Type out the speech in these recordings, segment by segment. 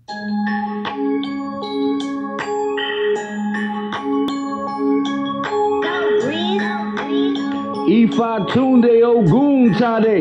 Ifa Tunde Ogun Tade.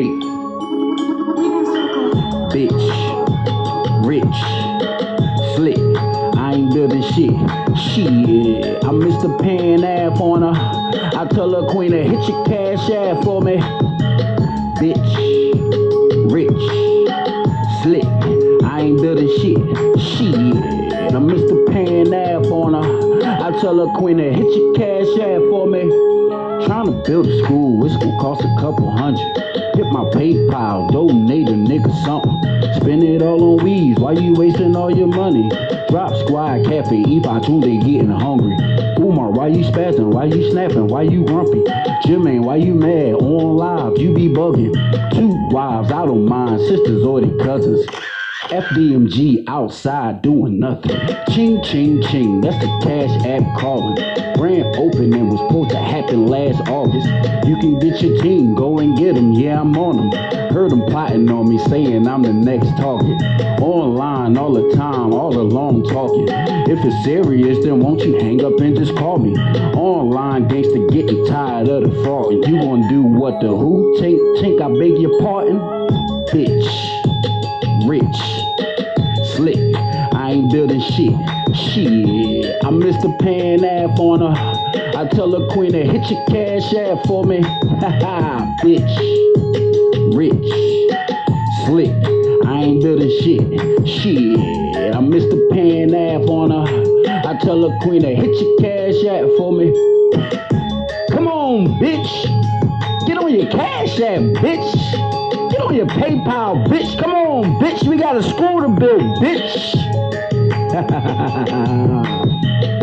Bitch, rich, slick. I ain't building shit. Shit, I miss the pan app on her. I tell her queen to hit your cash app for me. Bitch, rich, slick. I ain't building shit. Shit, I miss the pan app on her. I tell her queen to hit your cash app for me. Trying to build a school, it's gonna cost a couple hundred. Hit my PayPal, donate a nigga something. Spend it all on weeds, why you wasting all your money? Drop Squad Cafe, Ifa Tunde getting hungry. Umar, why you spazzing? Why you snapping? Why you grumpy? Jermaine, why you mad? On live, you be bugging. 2 wives, I don't mind, sisters or they cousins. FDMG outside doing nothing. Ching, ching, ching, that's the cash app calling. Grand opening was supposed to happen last August. You can get your team, go and get them, yeah, I'm on them. Heard them plotting on me, saying I'm the next target. Online all the time, all along talking. If it's serious, then won't you hang up and just call me? Online gangsta getting tired of the fraud. And you gonna do what the who? Tink, I beg your pardon? Bitch, rich, slick, I ain't building shit. Shit, I miss the pan app on her. I tell her queen to hit your cash app for me. Haha, bitch, rich, slick, I ain't building shit. Shit, I miss the pan app on her. I tell her queen to hit your cash app for me. Come on, bitch, get on your cash app, bitch. Get on your PayPal, bitch. Come on, bitch. We got a school to build, bitch.